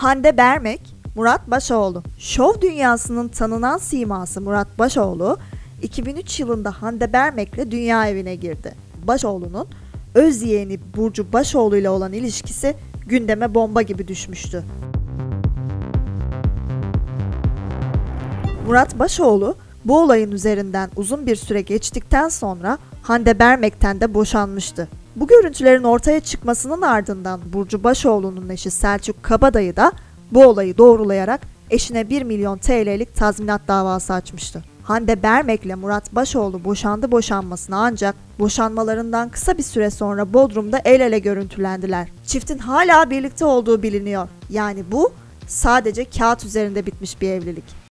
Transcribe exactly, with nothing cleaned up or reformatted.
Hande Bermek, Murat Başoğlu. Şov dünyasının tanınan siması Murat Başoğlu, iki bin üç yılında Hande Bermek'le dünya evine girdi. Başoğlu'nun öz yeğeni Burcu Başoğlu ile olan ilişkisi gündeme bomba gibi düşmüştü. Murat Başoğlu bu olayın üzerinden uzun bir süre geçtikten sonra Hande Bermek'ten de boşanmıştı. Bu görüntülerin ortaya çıkmasının ardından Burcu Başoğlu'nun eşi Selçuk Kabadayı da bu olayı doğrulayarak eşine bir milyon T L'lik tazminat davası açmıştı. Hande Bermek'le Murat Başoğlu boşandı boşanmasına ancak boşanmalarından kısa bir süre sonra Bodrum'da el ele görüntülendiler. Çiftin hala birlikte olduğu biliniyor. Yani bu sadece kağıt üzerinde bitmiş bir evlilik.